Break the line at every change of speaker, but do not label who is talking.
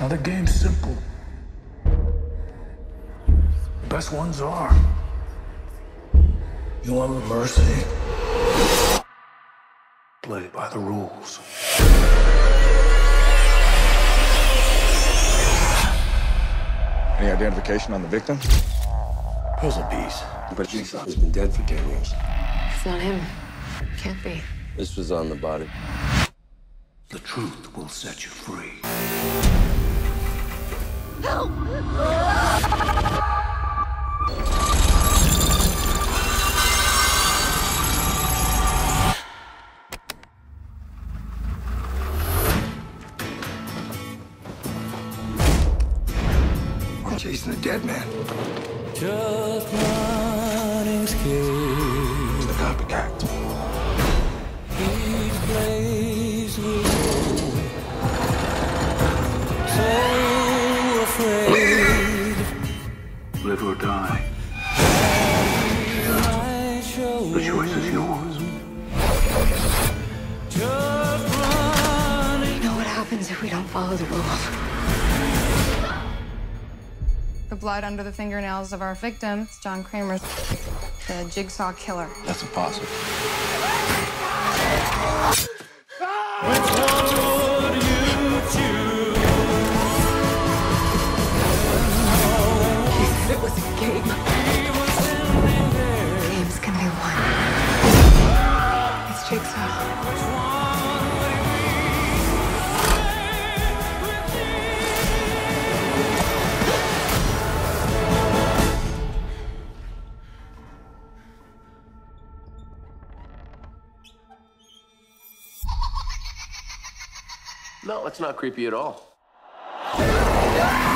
Now the game's simple. The best ones are. You want mercy? Play by the rules.
Any identification on the victim?
Puzzle piece. But Jigsaw has been dead for 10 years.
It's not him. Can't be.
This was on the body.
The truth will set you free.
Help!
I'm chasing a dead man.
Just running scared.
It's the copycat.
Each place we go, so afraid.
Live or die.
I show
The choice is yours.
just running.
You know what happens if we don't follow the rules?
The blood under the fingernails of our victim is John Kramer, the Jigsaw killer.
That's impossible.
Which one would you choose?
He said it was a game.
He was standing there.
Games can be won. It's Jigsaw.
Which one would it be?
No, it's not creepy at all.